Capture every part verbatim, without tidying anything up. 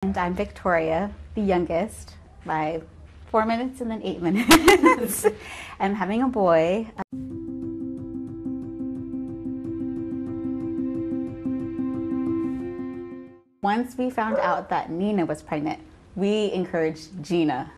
And I'm Victoria, the youngest, by four minutes and then eight minutes. I'm having a boy. Once we found out that Nina was pregnant, we encouraged Gina.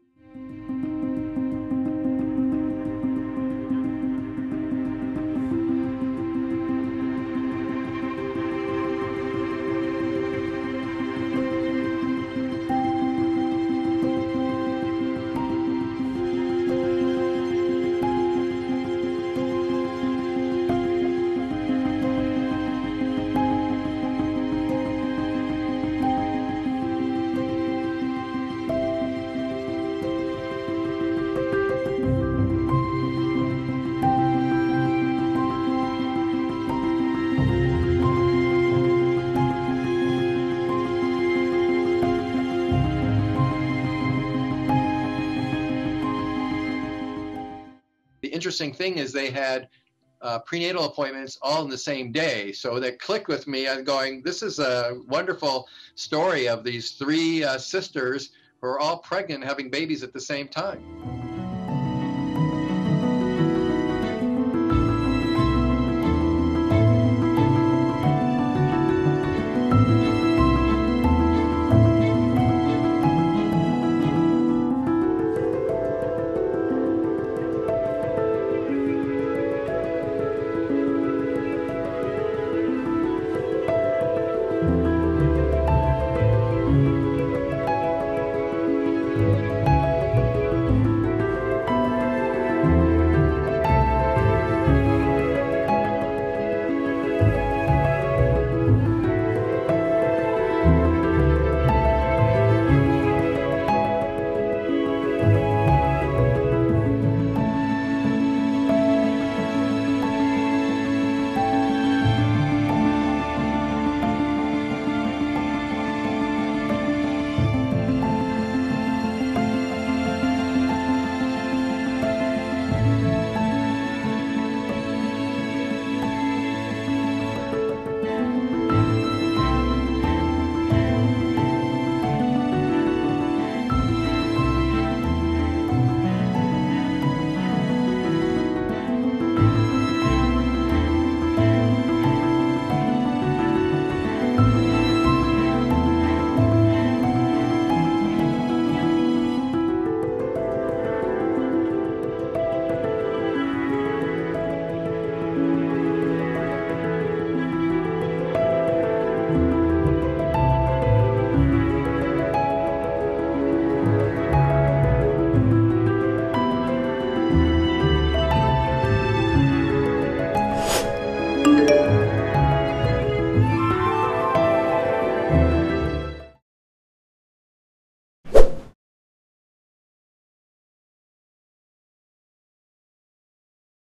The interesting thing is they had uh, prenatal appointments all in the same day. So that clicked with me. I'm going, this is a wonderful story of these three uh, sisters who are all pregnant having babies at the same time.